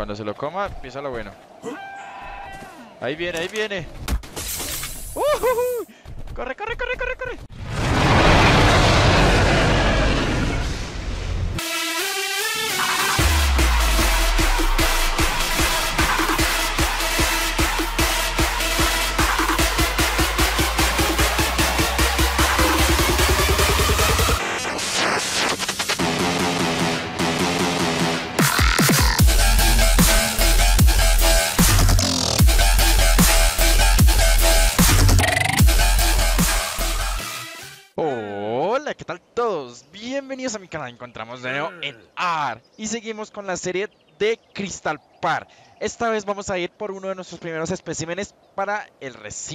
Cuando se lo coma, empieza lo bueno. Ahí viene, ahí viene. ¡Corre, corre, corre, corre, corre! Hola, ¿qué tal todos? Bienvenidos a mi canal, encontramos de nuevo en AR y seguimos con la serie de Crystal Park. Esta vez vamos a ir por uno de nuestros primeros especímenes para el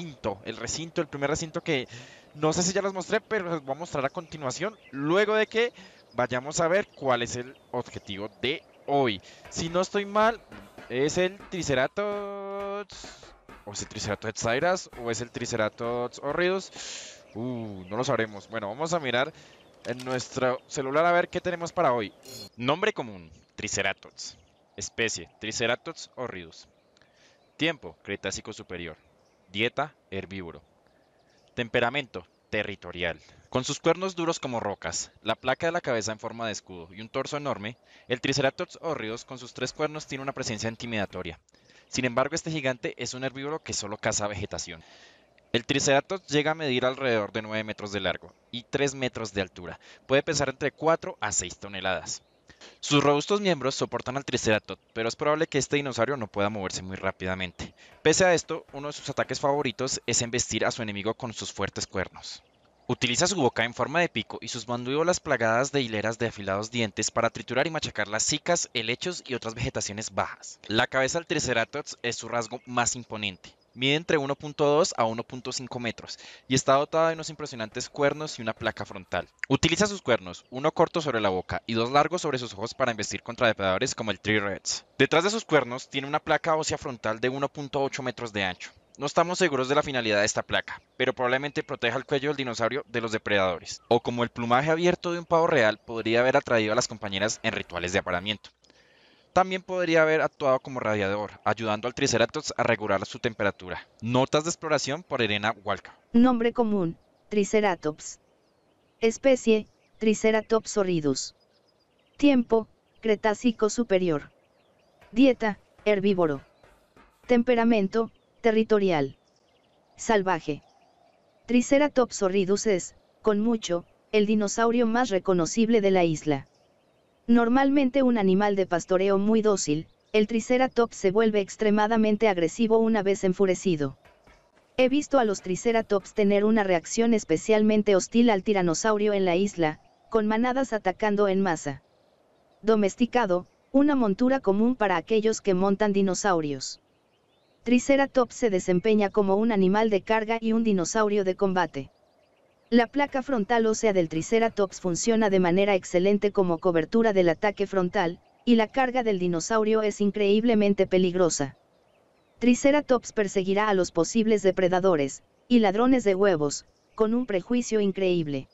primer recinto que no sé si ya los mostré, pero los voy a mostrar a continuación, luego de que vayamos a ver cuál es el objetivo de hoy. Si no estoy mal, es el Triceratops, o es el Triceratops Cyrus, o es el Triceratops Horridus. No lo sabremos. Bueno, vamos a mirar en nuestro celular a ver qué tenemos para hoy. Nombre común, Triceratops. Especie, Triceratops horridus. Tiempo, Cretácico superior. Dieta, herbívoro. Temperamento, territorial. Con sus cuernos duros como rocas, la placa de la cabeza en forma de escudo y un torso enorme, el Triceratops horridus con sus 3 cuernos tiene una presencia intimidatoria. Sin embargo, este gigante es un herbívoro que solo caza vegetación. El Triceratops llega a medir alrededor de 9 metros de largo y 3 metros de altura. Puede pesar entre 4 a 6 toneladas. Sus robustos miembros soportan al Triceratops, pero es probable que este dinosaurio no pueda moverse muy rápidamente. Pese a esto, uno de sus ataques favoritos es embestir a su enemigo con sus fuertes cuernos. Utiliza su boca en forma de pico y sus mandíbulas plagadas de hileras de afilados dientes para triturar y machacar las cicas, helechos y otras vegetaciones bajas. La cabeza del Triceratops es su rasgo más imponente. Mide entre 1.2 a 1.5 metros y está dotada de unos impresionantes cuernos y una placa frontal. Utiliza sus cuernos, uno corto sobre la boca y 2 largos sobre sus ojos para embestir contra depredadores como el T-Rex. Detrás de sus cuernos tiene una placa ósea frontal de 1.8 metros de ancho. No estamos seguros de la finalidad de esta placa, pero probablemente proteja el cuello del dinosaurio de los depredadores. O como el plumaje abierto de un pavo real podría haber atraído a las compañeras en rituales de apareamiento. También podría haber actuado como radiador, ayudando al Triceratops a regular su temperatura. Notas de exploración por Elena Walker. Nombre común, Triceratops. Especie, Triceratops horridus. Tiempo, Cretácico superior. Dieta, herbívoro. Temperamento, territorial. Salvaje. Triceratops horridus es, con mucho, el dinosaurio más reconocible de la isla. Normalmente un animal de pastoreo muy dócil, el Triceratops se vuelve extremadamente agresivo una vez enfurecido. He visto a los Triceratops tener una reacción especialmente hostil al tiranosaurio en la isla, con manadas atacando en masa. Domesticado, una montura común para aquellos que montan dinosaurios. Triceratops se desempeña como un animal de carga y un dinosaurio de combate. La placa frontal ósea del Triceratops funciona de manera excelente como cobertura del ataque frontal, y la carga del dinosaurio es increíblemente peligrosa. Triceratops perseguirá a los posibles depredadores, y ladrones de huevos, con un prejuicio increíble.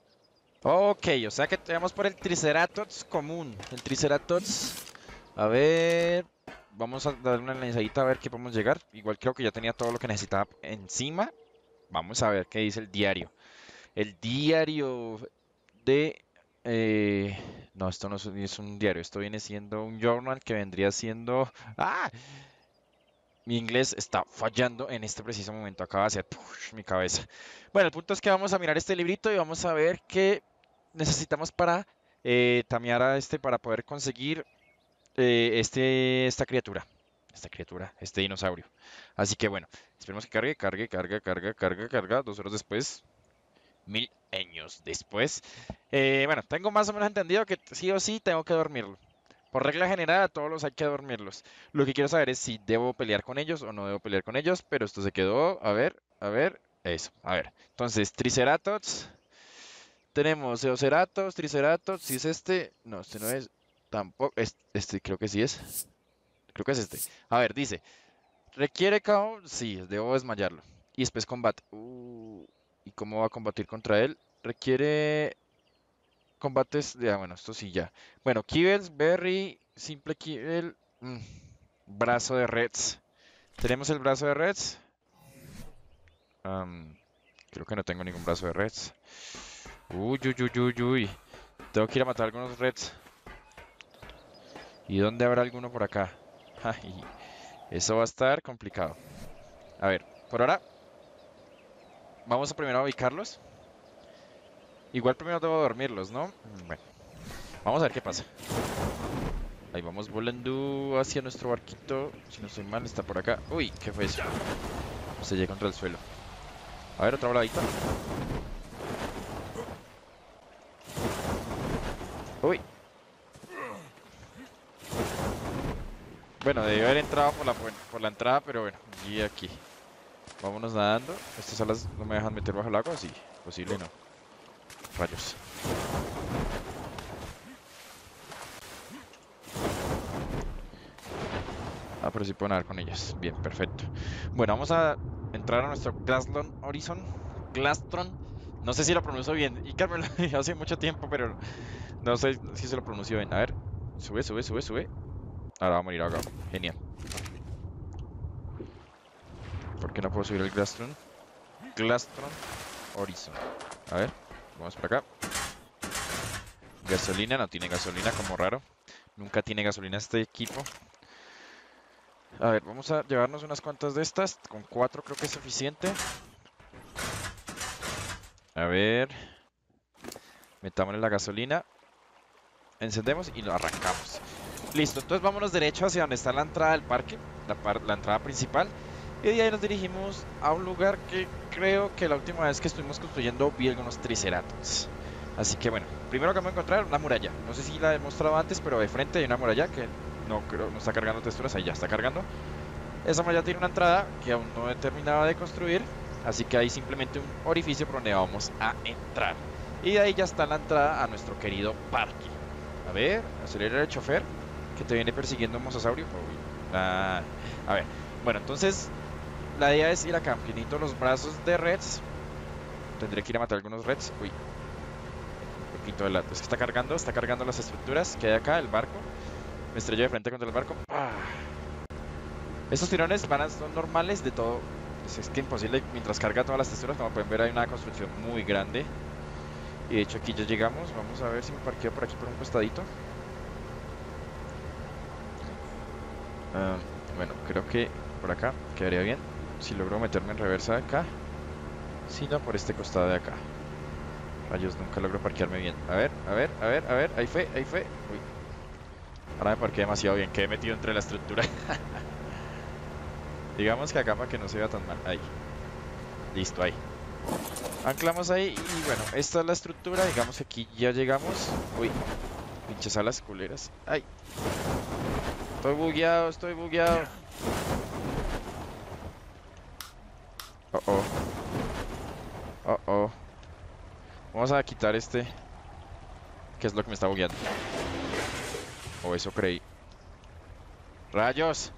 Ok, o sea que tenemos por el Triceratops común. El Triceratops... A ver... Vamos a darle una analizadita a ver qué podemos llegar. Igual creo que ya tenía todo lo que necesitaba encima. Vamos a ver qué dice el diario. El diario de... no, esto no es un diario. Esto viene siendo un journal que vendría siendo... ¡Ah! Mi inglés está fallando en este preciso momento. Acaba de hacer mi cabeza. Bueno, el punto es que vamos a mirar este librito y vamos a ver qué necesitamos para tamear a para poder conseguir esta criatura. Este dinosaurio. Así que bueno, esperemos que carga. 2 horas después. 1000 años después. Bueno, tengo más o menos entendido que sí o sí tengo que dormirlo. Por regla general, a todos los hay que dormirlos. Lo que quiero saber es si debo pelear con ellos o no debo pelear con ellos. Pero esto se quedó. A ver. Eso, a ver. Entonces, Triceratops. Tenemos Eoceratops, Triceratops. Si es este. No, este no es. Tampoco. Este creo que sí es. Creo que es este. A ver, dice. ¿Requiere KO? Sí, debo desmayarlo. Y después combate. ¿Y cómo va a combatir contra él? Requiere combates. Ya, bueno, esto sí ya. Bueno, Kibbles, Berry, Simple Kibble. Brazo de Reds. ¿Tenemos el brazo de Reds? Creo que no tengo ningún brazo de Reds. Uy, uy, uy, uy, uy. Tengo que ir a matar algunos Reds. ¿Y dónde habrá alguno por acá? Ay, eso va a estar complicado. A ver, por ahora vamos a primero a ubicarlos. Igual primero debo dormirlos, ¿no? Bueno, vamos a ver qué pasa. Ahí vamos volando hacia nuestro barquito. Si no estoy mal, está por acá. Uy, ¿qué fue eso? Se llega contra el suelo. A ver, otra voladita. Uy. Bueno, debió haber entrado por la entrada, pero bueno, y aquí. Vámonos nadando. Estas alas no me dejan meter bajo el agua, sí. Posible no. Rayos. Ah, pero sí puedo nadar con ellas. Bien, perfecto. Bueno, vamos a entrar a nuestro Glastron. No sé si lo pronuncio bien. Y Carmen lo dije hace mucho tiempo, pero no sé si se lo pronuncio bien. A ver. Sube, sube, sube, sube. Ahora va a morir ahogado. Genial. ¿Por qué no puedo subir el Glastron? Glastron Horizon. A ver. Vamos para acá. Gasolina. No tiene gasolina, como raro. Nunca tiene gasolina este equipo. A ver, vamos a llevarnos unas cuantas de estas. Con 4 creo que es suficiente. A ver. Metámosle la gasolina. Encendemos y lo arrancamos. Listo, entonces vámonos derecho hacia donde está la entrada del parque. La entrada principal. Y de ahí nos dirigimos a un lugar que creo que la última vez que estuvimos construyendo vi algunos triceratops. Así que bueno, primero que vamos a encontrar una muralla. No sé si la he mostrado antes, pero de frente hay una muralla que no creo, no está cargando texturas. Ahí ya está cargando. Esa malla tiene una entrada que aún no he terminado de construir, así que hay simplemente un orificio por donde vamos a entrar. Y de ahí ya está la entrada a nuestro querido parque. A ver, acelera el chofer, que te viene persiguiendo un mosasaurio. A ver, bueno, entonces la idea es ir acá, que necesito los brazos de Reds. Tendré que ir a matar algunos Reds. Uy, un poquito de lado. Es que está cargando las estructuras que hay acá, el barco. Me estrellé de frente contra el barco. Estos tirones son normales de todo. Pues es que imposible, mientras carga todas las texturas, como pueden ver hay una construcción muy grande. Y de hecho aquí ya llegamos. Vamos a ver si me parqueo por aquí por un costadito. Bueno, creo que por acá quedaría bien. Si logro meterme en reversa de acá. Si no, por este costado de acá. Rayos, nunca logro parquearme bien. A ver, a ver, a ver, a ver. Ahí fue, ahí fue. Uy. Ahora me parqué demasiado bien. Quedé metido entre la estructura. Digamos que acá para que no se vea tan mal. Ahí. Listo, ahí. Anclamos ahí y bueno, esta es la estructura. Digamos que aquí ya llegamos. Uy, pinches alas culeras. Ay. Estoy bugueado, estoy bugueado. Oh, oh. Oh, oh. Vamos a quitar este. Que es lo que me está bugueando. O eso creí. ¡Rayos!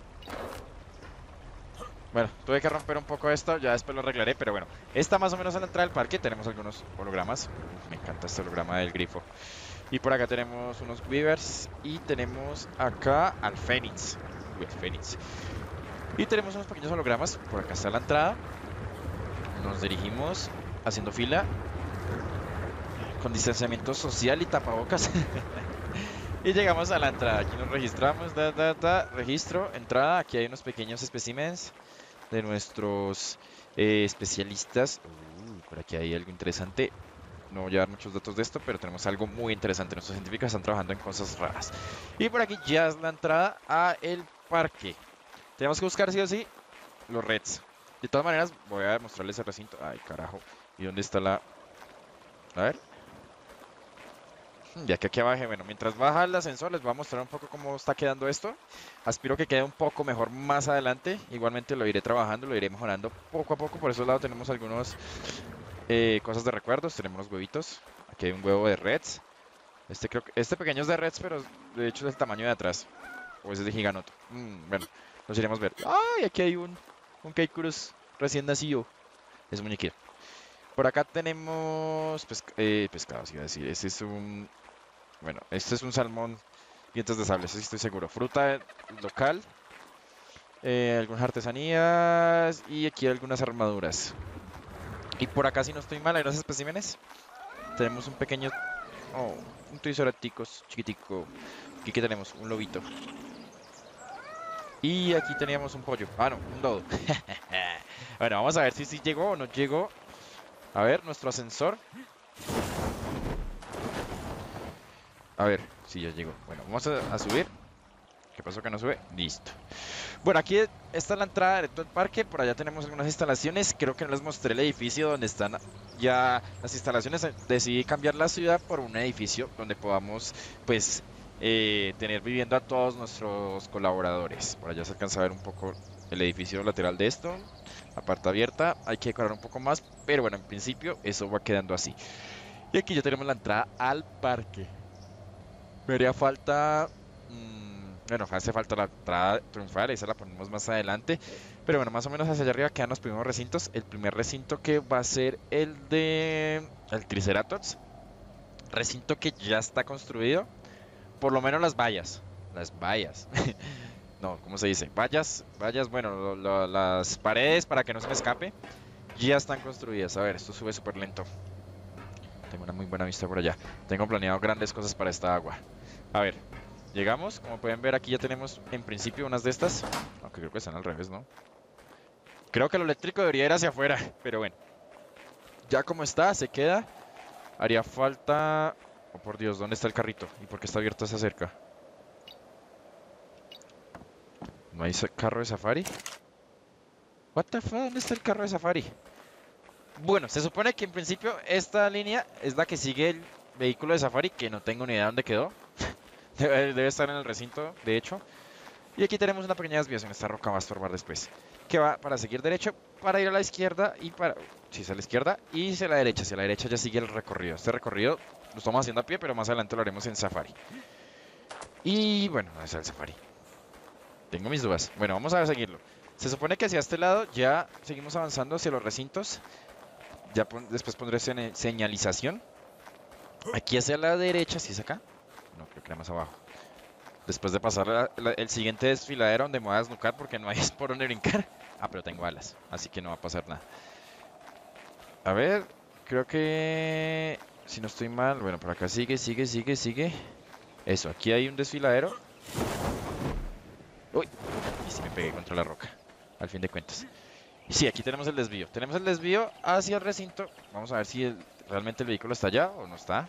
Bueno, tuve que romper un poco esto, ya después lo arreglaré, pero bueno. Esta más o menos a la entrada del parque tenemos algunos hologramas. Me encanta este holograma del grifo. Y por acá tenemos unos Weavers y tenemos acá al Fénix. Uy, el Fénix. Y tenemos unos pequeños hologramas. Por acá está la entrada. Nos dirigimos haciendo fila con distanciamiento social y tapabocas. Y llegamos a la entrada. Aquí nos registramos. Registro, entrada. Aquí hay unos pequeños especímenes de nuestros especialistas. Por aquí hay algo interesante. No voy a dar muchos datos de esto, pero tenemos algo muy interesante. Nuestros científicos están trabajando en cosas raras. Y por aquí ya es la entrada a el parque. Tenemos que buscar sí o sí los Reds. De todas maneras, voy a mostrarles el recinto. Ay, carajo. ¿Y dónde está la...? A ver. Ya que aquí abajo, bueno, mientras baja el ascensor les voy a mostrar un poco cómo está quedando esto. Aspiro que quede un poco mejor más adelante. Igualmente lo iré trabajando, lo iré mejorando poco a poco. Por esos lados tenemos algunos cosas de recuerdos. Tenemos los huevitos. Aquí hay un huevo de Reds. Este pequeño es de Reds, pero de hecho es el tamaño de atrás. O ese es de Giganoto. Bueno, los iremos a ver. ¡Ay! Aquí hay un Kaikurus recién nacido. Es un muñequito. Por acá tenemos pescados, iba a decir. Este es un... Bueno, este es un salmón dientes de sable, eso sí estoy seguro. Fruta local. algunas artesanías y aquí algunas armaduras. Y por acá, si no estoy mal, hay unos especímenes. Tenemos un pequeño... Oh, un triceratops chiquitico. Aquí que tenemos un lobito. Y aquí teníamos un pollo. Ah, no, un dodo. Bueno, vamos a ver si llegó o no llegó. A ver, nuestro ascensor. A ver, si ya llegó. Bueno, vamos a subir. ¿Qué pasó que no sube? Listo. Bueno, aquí está la entrada de todo el parque. Por allá tenemos algunas instalaciones. Creo que no les mostré el edificio donde están ya las instalaciones. Decidí cambiar la ciudad por un edificio donde podamos, pues, tener viviendo a todos nuestros colaboradores. Por allá se alcanza a ver un poco el edificio lateral de esto. La parte abierta. Hay que decorar un poco más. Pero bueno, en principio eso va quedando así. Y aquí ya tenemos la entrada al parque. Me haría falta... bueno, hace falta la entrada triunfal, esa la ponemos más adelante. Pero bueno, más o menos hacia allá arriba quedan los primeros recintos. El primer recinto que va a ser el de... el Triceratops. Recinto que ya está construido. Por lo menos las vallas. Las vallas. No, ¿cómo se dice? Vallas, vallas, bueno, las paredes para que no se me escape. Ya están construidas. A ver, esto sube súper lento. Tengo una muy buena vista por allá. Tengo planeado grandes cosas para esta agua. A ver, llegamos. Como pueden ver, aquí ya tenemos en principio unas de estas. Aunque creo que están al revés, ¿no? Creo que lo eléctrico debería ir hacia afuera. Pero bueno. Ya como está, se queda. Haría falta... Oh, por Dios, ¿dónde está el carrito? ¿Y por qué está abierto esa cerca? ¿No hay carro de safari? What the fuck, ¿dónde está el carro de safari? Bueno, se supone que en principio esta línea es la que sigue el vehículo de safari, que no tengo ni idea de dónde quedó. Debe estar en el recinto, de hecho. Y aquí tenemos una pequeña desviación, esta roca va a estorbar después. Que va para seguir derecho, para ir a la izquierda y para... Sí, es a la izquierda y hacia la derecha. Hacia la derecha ya sigue el recorrido. Este recorrido lo estamos haciendo a pie, pero más adelante lo haremos en safari. Y bueno, ¿dónde está el safari? Tengo mis dudas. Bueno, vamos a seguirlo. Se supone que hacia este lado ya seguimos avanzando hacia los recintos. Ya después pondré señalización. Aquí hacia la derecha, ¿sí es acá? No, creo que era más abajo. Después de pasar el siguiente desfiladero donde me voy a desnucar porque no hay por donde brincar. Ah, pero tengo alas, así que no va a pasar nada. A ver, creo que... Si no estoy mal, bueno, por acá sigue. Eso, aquí hay un desfiladero. Uy, y sí me pegué contra la roca, al fin de cuentas. Y sí, aquí tenemos el desvío. Tenemos el desvío hacia el recinto. Vamos a ver si realmente el vehículo está allá o no está.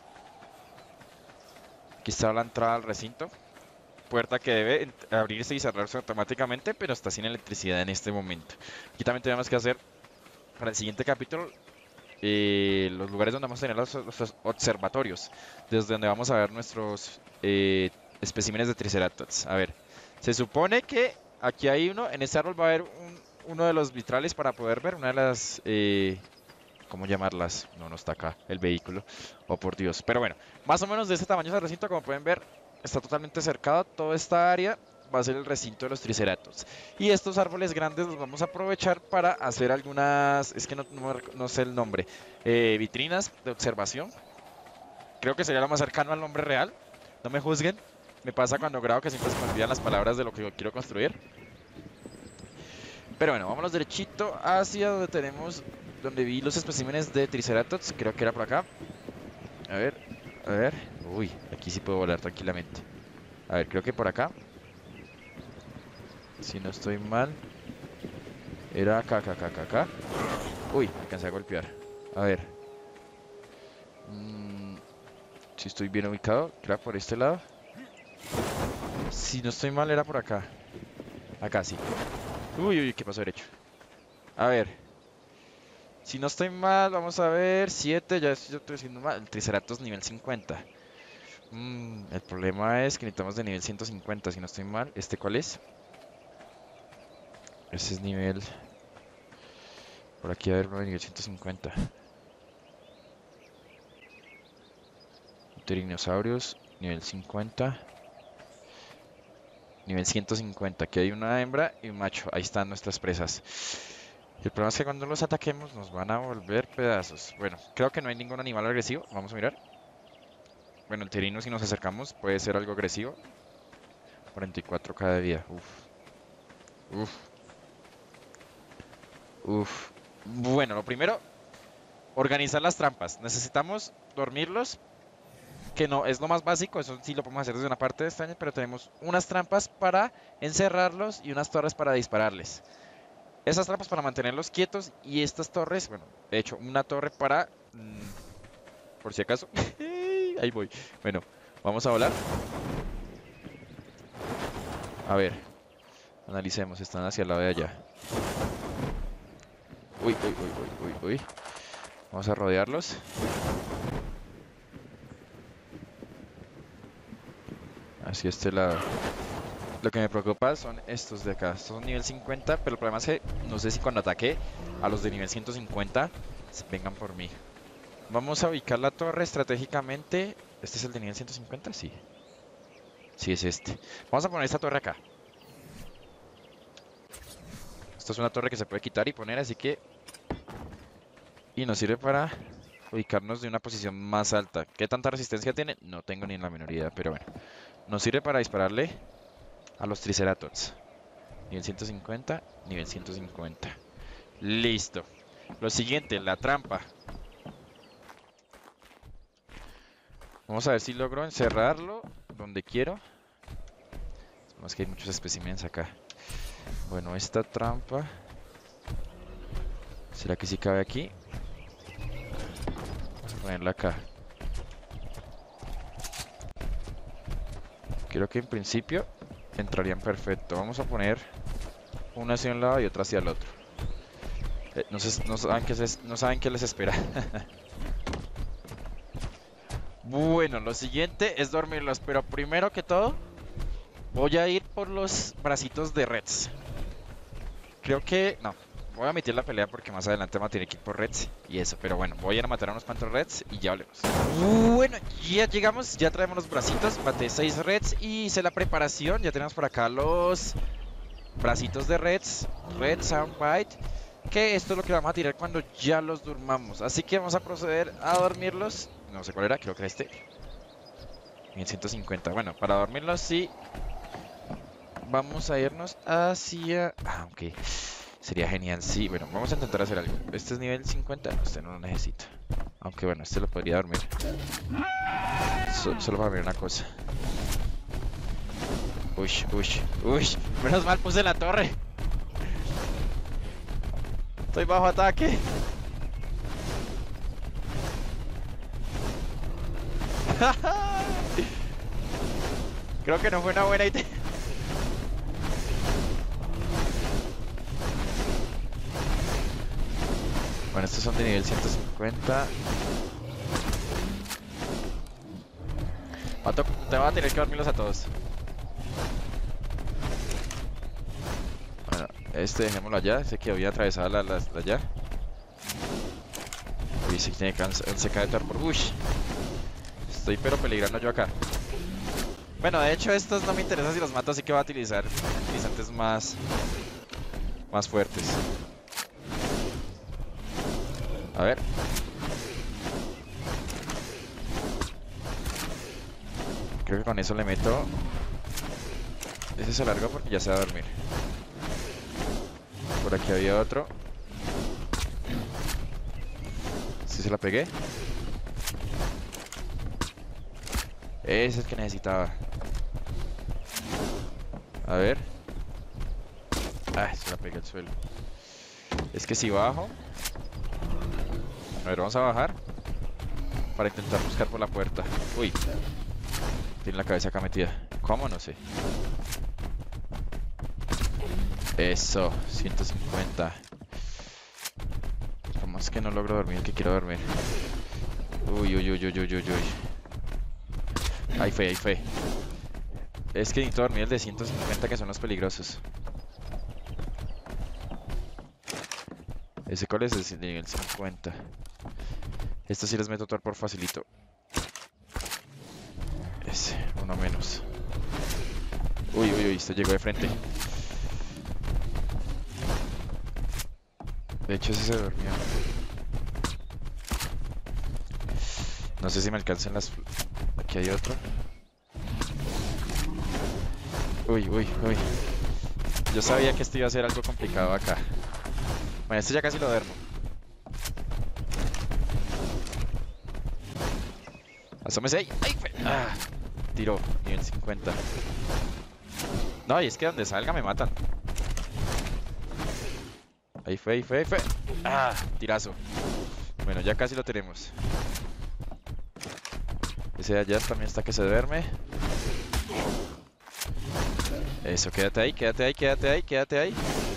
Aquí está la entrada al recinto. Puerta que debe abrirse y cerrarse automáticamente, pero está sin electricidad en este momento. Aquí también tenemos que hacer para el siguiente capítulo los lugares donde vamos a tener los observatorios, desde donde vamos a ver nuestros especímenes de Triceratops. A ver, se supone que aquí hay uno, en este árbol va a haber uno de los vitrales para poder ver una de las... ¿cómo llamarlas? No, no está acá el vehículo. Oh, por Dios. Pero bueno, más o menos de este tamaño es el recinto, como pueden ver. Está totalmente cercado. Toda esta área va a ser el recinto de los Triceratops. Y estos árboles grandes los vamos a aprovechar para hacer algunas... Es que no sé el nombre. Vitrinas de observación. Creo que sería lo más cercano al nombre real. No me juzguen. Me pasa cuando grabo que siempre se me olvidan las palabras de lo que quiero construir. Pero bueno, vámonos derechito hacia donde tenemos... Donde vi los especímenes de Triceratops. Creo que era por acá. A ver, a ver. Uy, aquí sí puedo volar tranquilamente. A ver, creo que por acá. Si no estoy mal. Era acá. Uy, me alcancé a golpear. A ver. Si estoy bien ubicado. Era por este lado. Si no estoy mal, era por acá. Acá sí. Uy, ¿qué pasó derecho? A ver. Si no estoy mal, vamos a ver. 7, ya estoy haciendo mal. El Triceratops nivel 50. El problema es que necesitamos de nivel 150, si no estoy mal. ¿Este cuál es? Ese es nivel... Por aquí a ver uno de nivel 150. Pterinosaurios, nivel 50. Nivel 150. Aquí hay una hembra y un macho. Ahí están nuestras presas. El problema es que cuando los ataquemos nos van a volver pedazos. Bueno, creo que no hay ningún animal agresivo. Vamos a mirar. Bueno, el pterino si nos acercamos puede ser algo agresivo. 44 cada día. Uf. Uf. Uf. Bueno, lo primero, organizar las trampas. Necesitamos dormirlos, que no es lo más básico, eso sí lo podemos hacer desde una parte de estaño, pero tenemos unas trampas para encerrarlos y unas torres para dispararles. Esas trampas para mantenerlos quietos y estas torres, bueno, de hecho, una torre para... por si acaso. Ahí voy. Bueno, vamos a volar. A ver, analicemos, están hacia el lado de allá. Uy, uy, uy, uy, uy, uy. Vamos a rodearlos. Hacia este lado. Lo que me preocupa son estos de acá. Estos son nivel 50, pero el problema es que no sé si cuando ataque a los de nivel 150 vengan por mí. Vamos a ubicar la torre estratégicamente. ¿Este es el de nivel 150? Sí. Sí, es este. Vamos a poner esta torre acá. Esto es una torre que se puede quitar y poner, así que... Y nos sirve para ubicarnos de una posición más alta. ¿Qué tanta resistencia tiene? No tengo ni la menor idea, pero bueno. Nos sirve para dispararle a los Triceratops. Nivel 150, nivel 150. Listo. Lo siguiente, la trampa. Vamos a ver si logro encerrarlo donde quiero. Es que hay muchos especímenes acá. Bueno, esta trampa... ¿Será que sí cabe aquí? Vamos a ponerla acá. Creo que en principio entrarían perfecto. Vamos a poner una hacia un lado y otra hacia el otro. No saben qué les espera. Bueno, lo siguiente es dormirlos, pero primero que todo voy a ir por los bracitos de Reds. Creo que... no, voy a omitir la pelea porque más adelante me tiene que ir por Reds y eso. Pero bueno, voy a ir a matar a unos cuantos Reds y ya hablemos. Bueno, ya llegamos, ya traemos los bracitos. Maté 6 Reds y hice la preparación. Ya tenemos por acá los bracitos de Reds. Red Soundbite. Que esto es lo que vamos a tirar cuando ya los durmamos. Así que vamos a proceder a dormirlos. No sé cuál era, creo que era este. 1150. Bueno, para dormirlos sí. Vamos a irnos hacia... ah, ok. Sería genial, sí. Bueno, vamos a intentar hacer algo. Este es nivel 50. No, este no lo necesito. Aunque bueno, este lo podría dormir. Solo para ver una cosa. Uy, uy, uy. Menos mal puse la torre. Estoy bajo ataque. Creo que no fue una buena idea. Bueno, estos son de nivel 150. Te va a tener que dormirlos a todos. Bueno, este dejémoslo allá. Sé que voy a atravesar la allá. Uy, se tiene se cae de por... uy. Estoy pero peligrando yo acá. Bueno, de hecho estos no me interesa si los mato, así que voy a utilizar utilizantes más fuertes. A ver. Creo que con eso le meto. Ese se largó porque ya se va a dormir. Por aquí había otro. ¿Sí se la pegué? Ese es el que necesitaba. A ver. Ah, se la pegué al suelo. Es que si bajo... A ver, vamos a bajar para intentar buscar por la puerta. Uy, tiene la cabeza acá metida. ¿Cómo? No sé. Eso, 150. ¿Cómo es que no logro dormir? Que quiero dormir. Uy, uy, uy, uy, uy, uy, uy. Ahí fue, ahí fue. Es que necesito dormir el de 150, que son los peligrosos. ¿Ese cuál es? El de nivel 50. Estos sí les meto torpor facilito. Ese, uno menos. Uy, uy, uy, esto llegó de frente. De hecho ese se durmió. No sé si me alcancen las... Aquí hay otro. Uy, uy, uy. Yo sabía que esto iba a ser algo complicado acá. Bueno, este ya casi lo duermo. Asómese ahí. ¡Ay! Ah, tiró, nivel 50. No, y es que donde salga me matan. Ahí fue, ahí fue, ahí fue. Ah, tirazo. Bueno, ya casi lo tenemos. Ese de allá también está que se duerme. Eso, quédate ahí, quédate ahí, quédate ahí, quédate ahí.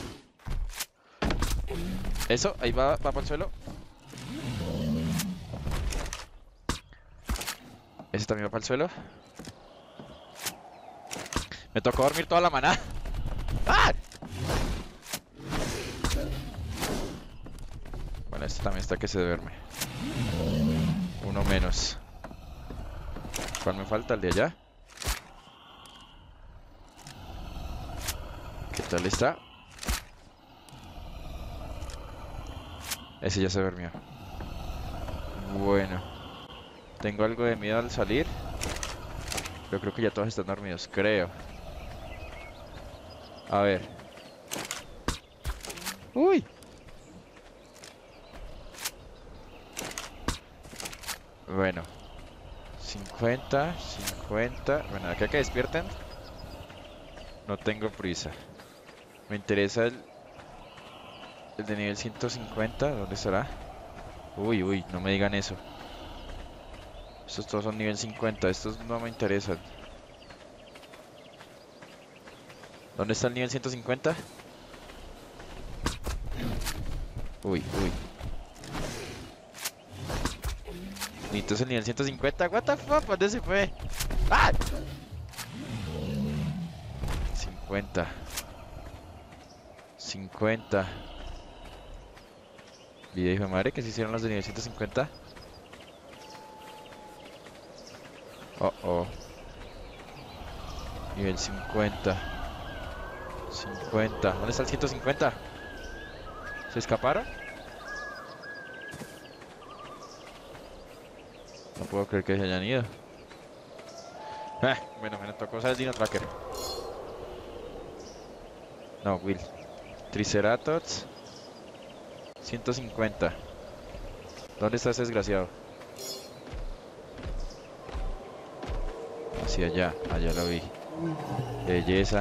Eso, ahí va para el suelo. Ese también va para el suelo. Me tocó dormir toda la maná. ¡Ah! Bueno, este también está que se duerme. Uno menos. ¿Cuál me falta? El de allá. ¿Qué tal está? Ese ya se durmió. Bueno. Tengo algo de miedo al salir. Pero creo que ya todos están dormidos, creo. A ver. ¡Uy! Bueno. 50, 50. Bueno, acá que despierten. No tengo prisa. Me interesa el de nivel 150. ¿Dónde estará? Uy, uy, no me digan eso. Estos todos son nivel 50. Estos no me interesan. ¿Dónde está el nivel 150? Uy, uy. Necesito el nivel 150. What the fuck, ¿dónde se fue? ¡Ah! 50. 50. Vida, hijo de madre, que se hicieron los de nivel 150. Oh, oh. Nivel 50. 50. ¿Dónde está el 150? ¿Se escaparon? No puedo creer que se hayan ido. Bueno, me tocó usar el Dino Tracker. No, Will. Triceratops. 150. ¿Dónde está ese desgraciado? Hacia allá. Allá lo vi. Belleza.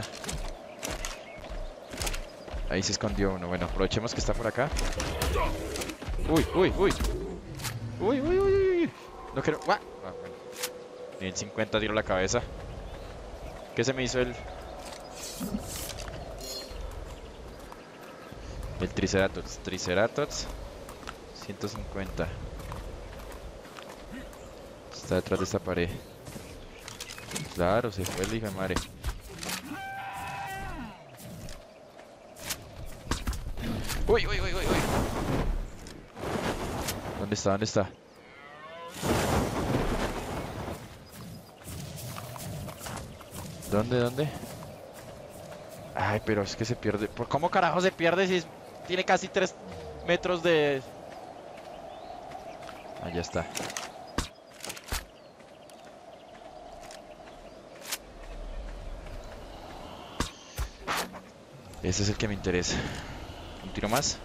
Ahí se escondió uno. Bueno, aprovechemos que está por acá. Uy, uy, uy. Uy, uy, uy, uy. No quiero... ¡Ah! Bueno. Nivel 50 tiro la cabeza. ¿Qué se me hizo el Triceratops? Triceratops 150. Está detrás de esta pared. Claro, se fue el hijo de madre. Uy, uy, uy, uy, uy. ¿Dónde está? ¿Dónde está? ¿Dónde? ¿Dónde? Ay, pero es que se pierde. ¿Por cómo carajo se pierde si tiene casi 3 metros de... Ah, ya está. Ese es el que me interesa. Un tiro más.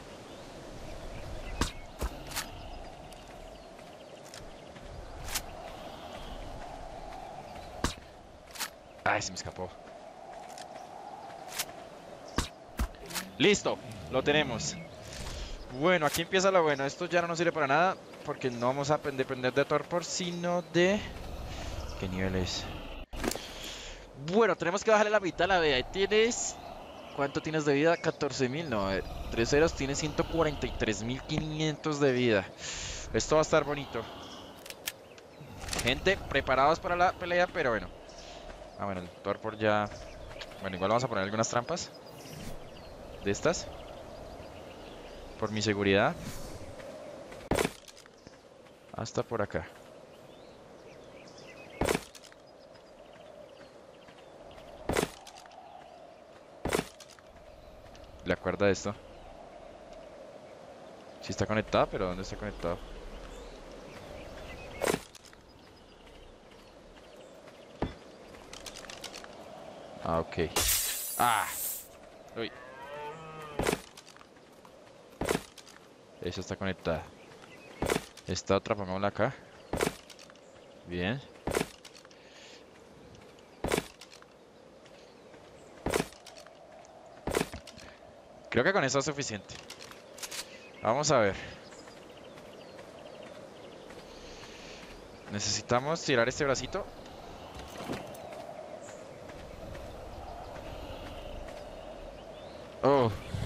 Ay, se me escapó. Listo, lo tenemos. Bueno, aquí empieza lo bueno. Esto ya no nos sirve para nada porque no vamos a depender de Torpor, sino de... ¿Qué nivel es? Bueno, tenemos que bajarle la mitad a la vida. Ahí tienes... ¿Cuánto tienes de vida? 14.000. No, 3 ceros tiene 143.500 de vida. Esto va a estar bonito. Gente, preparados para la pelea, pero bueno. Ah, bueno, el Torpor ya... Bueno, igual vamos a poner algunas trampas de estas por mi seguridad. Hasta por acá. La cuerda de esto. Sí está conectada, pero ¿dónde está conectado? Ah, ok. Ah, Uy. Esa está conectada. Esta otra, pongámosla acá. Bien. Creo que con eso es suficiente. Vamos a ver. Necesitamos tirar este bracito. Oh.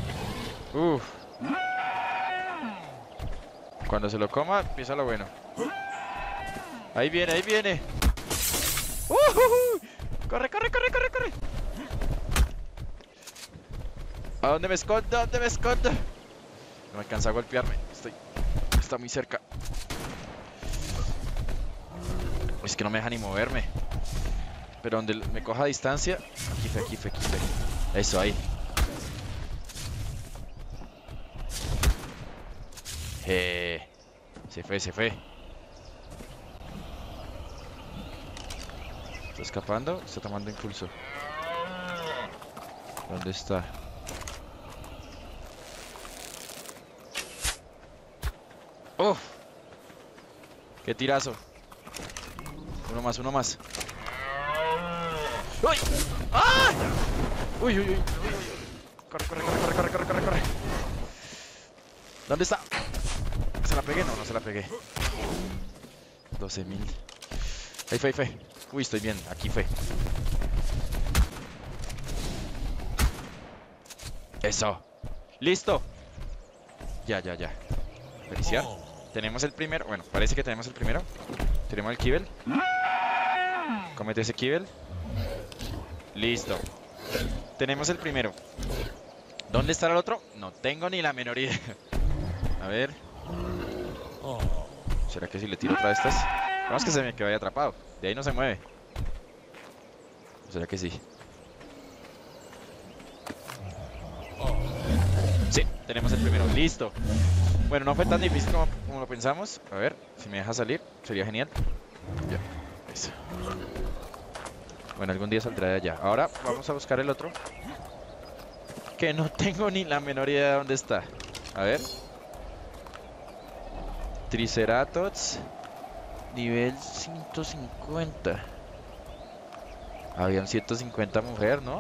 Cuando se lo coma, empieza lo bueno. Ahí viene, ahí viene. Corre, corre, corre, corre, corre. ¿A dónde me escondo? ¿A dónde me escondo? No me alcanza a golpearme. Está muy cerca. Es que no me deja ni moverme. Pero donde me coja a distancia. Aquí fue, aquí fue, aquí fue. Eso, ahí. Se fue, se fue. Está escapando, está tomando impulso. ¿Dónde está? ¡Oh! ¡Qué tirazo! Uno más, uno más. ¡Uy! ¡Ah! ¡Uy, uy, uy! Corre, corre, corre, corre, corre, corre, corre, corre. ¿Dónde está? ¿Se la pegué? No, no se la pegué. 12.000. Ahí fue, ahí fue. Uy, estoy bien. Aquí fue. Eso. ¡Listo! Ya, ya, ya. Iniciar. Tenemos el primero. Bueno, parece que tenemos el primero. Tenemos el kibble. Comete ese kibble. Listo. Tenemos el primero. ¿Dónde estará el otro? No tengo ni la menor idea. A ver. ¿Será que si le tiro otra de estas? Vamos que se me quedó ahí atrapado. De ahí no se mueve. ¿O será que sí? Sí, tenemos el primero. Listo. Bueno, no fue tan difícil como lo pensamos. A ver, si me deja salir, sería genial. Ya, eso. Bueno, algún día saldrá de allá. Ahora vamos a buscar el otro. Que no tengo ni la menor idea de dónde está. A ver. Triceratops. Nivel 150. Habían 150 mujer, ¿no?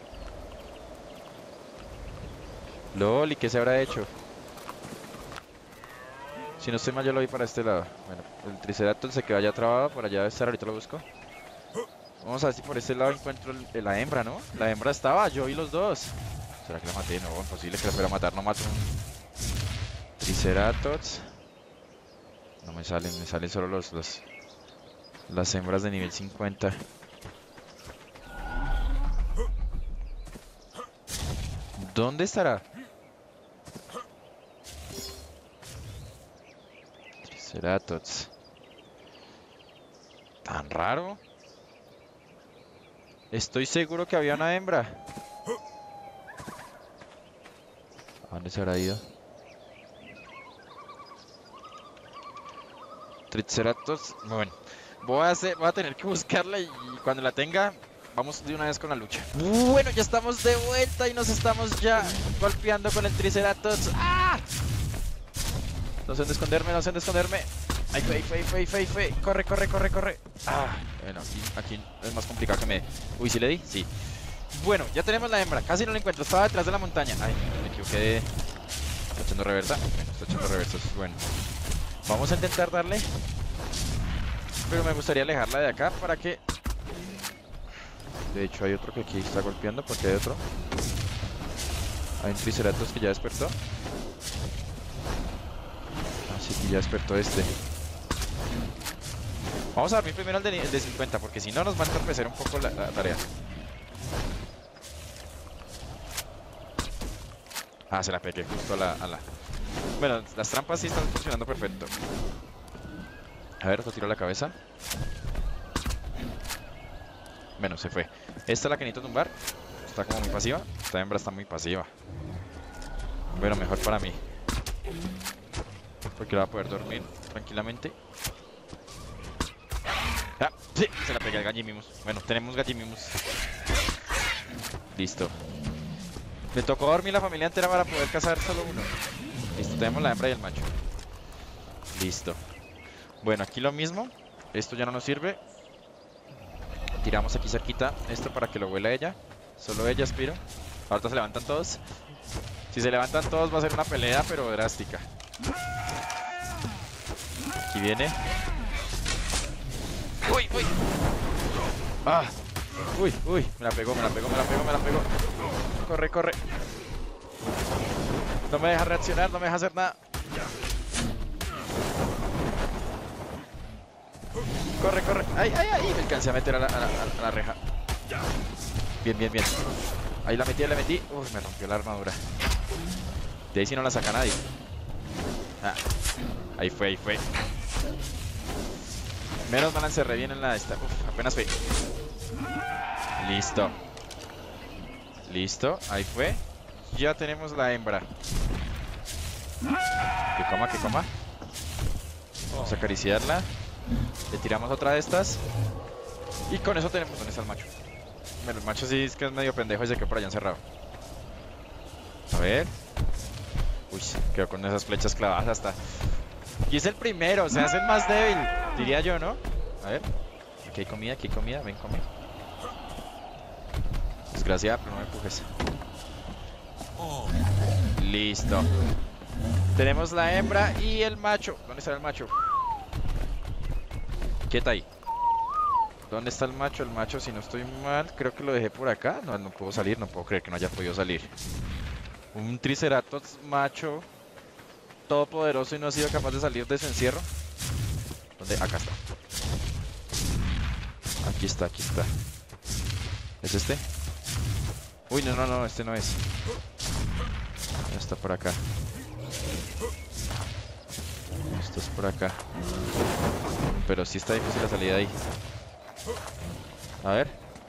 LOL, ¿y qué se habrá hecho? Si no estoy mal, yo lo vi para este lado. Bueno, el Triceratops se quedó allá trabado. Por allá debe estar, ahorita lo busco. Vamos a ver si por este lado encuentro la hembra, ¿no? La hembra estaba, yo vi los dos. ¿Será que la maté? No, imposible que la fuera a matar. No mato un Triceratops. No me salen solo las hembras de nivel 50. ¿Dónde estará? Triceratops. Tan raro. Estoy seguro que había una hembra. ¿A dónde se habrá ido? Triceratops. Bueno, voy a tener que buscarla y cuando la tenga, vamos de una vez con la lucha. Bueno, ya estamos de vuelta y nos estamos ya golpeando con el Triceratops. ¡Ah! No sé dónde esconderme, no sé dónde esconderme. Ahí fue. Corre, corre, corre, corre. Ah, bueno, aquí es más complicado que me... Uy, ¿sí le di? Sí. Bueno, ya tenemos la hembra. Casi no la encuentro. Estaba detrás de la montaña. Ay, me equivoqué. ¿Está echando reversa? Bueno, está echando reversa. Eso es bueno. Vamos a intentar darle. Pero me gustaría alejarla de acá para que... De hecho, hay otro que aquí está golpeando. Porque hay otro. Hay un Triceratops que ya despertó. Así que ya despertó este. Vamos a dormir primero al de 50, porque si no nos va a entorpecer un poco la tarea. Ah, se la pegué justo a la... Bueno, las trampas sí están funcionando perfecto. A ver, otro tiro a la cabeza. Bueno, se fue. Esta es la que necesito tumbar. Está como muy pasiva. Esta hembra está muy pasiva. Bueno, mejor para mí. Porque va a poder dormir tranquilamente. Ah, sí, se la pegué al Gallimimus. Bueno, tenemos Gallimimus. Listo. Me tocó dormir la familia entera para poder cazar solo uno. Listo, tenemos la hembra y el macho. Listo. Bueno, aquí lo mismo. Esto ya no nos sirve. Tiramos aquí cerquita esto para que lo huela ella. Solo ella, aspiro. Ahorita se levantan todos. Si se levantan todos va a ser una pelea, pero drástica. Aquí viene. ¡Uy, uy! ¡Ah! ¡Uy, uy! Me la pegó, me la pegó, me la pegó, me la pegó. Corre, corre. No me deja reaccionar, no me deja hacer nada. Corre, corre. ¡Ay, ay, ay! Me alcancé a meter a la reja. Bien, bien, bien. Ahí la metí, la metí. Uy, me rompió la armadura. De ahí si no la saca nadie. Ah, ahí fue, ahí fue. Menos mal encerré bien en la esta. Uf, apenas fue. Listo. Listo, ahí fue. Ya tenemos la hembra. Que coma, que coma. Vamos a acariciarla. Le tiramos otra de estas. Y con eso tenemos. ¿Dónde está el macho? Bueno, el macho sí es que es medio pendejo y se quedó por allá encerrado. A ver. Uy, quedó con esas flechas clavadas hasta. Y es el primero, o sea, es el más débil, diría yo, ¿no? A ver. Aquí hay comida, ven, come. Desgraciada, pero no me empujes. Listo. Tenemos la hembra y el macho. ¿Dónde está el macho? Quieta ahí. ¿Dónde está el macho? El macho, si no estoy mal, creo que lo dejé por acá. No, no puedo salir, no puedo creer que no haya podido salir. Un Triceratops macho todopoderoso y no ha sido capaz de salir de su encierro. ¿Dónde? Acá está. Aquí está, aquí está. ¿Es este? Uy, no, no, no, este no es. Está por acá. Esto es por acá. Pero sí está difícil la salida de ahí. A ver.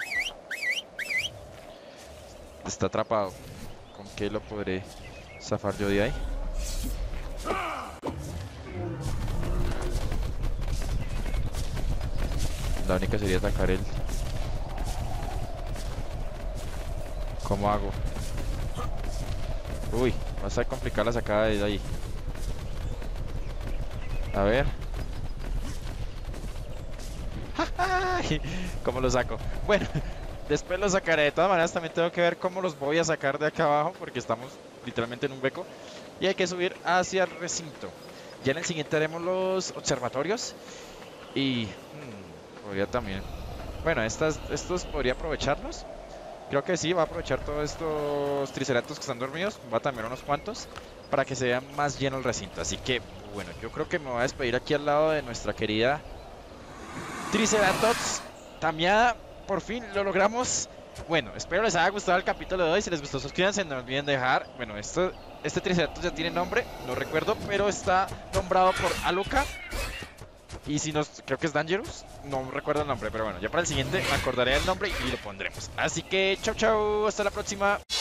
Está atrapado. ¿Con qué lo podré zafar yo de ahí? La única sería atacar él. ¿Cómo hago? Uy, va a ser complicada la sacada de ahí. A ver. ¿Cómo lo saco? Bueno, después lo sacaré. De todas maneras también tengo que ver cómo los voy a sacar de acá abajo, porque estamos literalmente en un hueco y hay que subir hacia el recinto. Ya en el siguiente haremos los observatorios. Y podría también. Bueno, estos podría aprovecharlos. Creo que sí, va a aprovechar todos estos triceratops que están dormidos. Va a también unos cuantos para que se vea más lleno el recinto. Así que, bueno, yo creo que me voy a despedir aquí al lado de nuestra querida Triceratops tameada. Por fin lo logramos. Bueno, espero les haya gustado el capítulo de hoy. Si les gustó, suscríbanse, no olviden dejar. Bueno, este Triceratops ya tiene nombre, no recuerdo, pero está nombrado por Aluka. Y si no, creo que es Dangerous. No recuerdo el nombre, pero bueno, ya para el siguiente me acordaré del nombre y lo pondremos. Así que, chau, chau, hasta la próxima.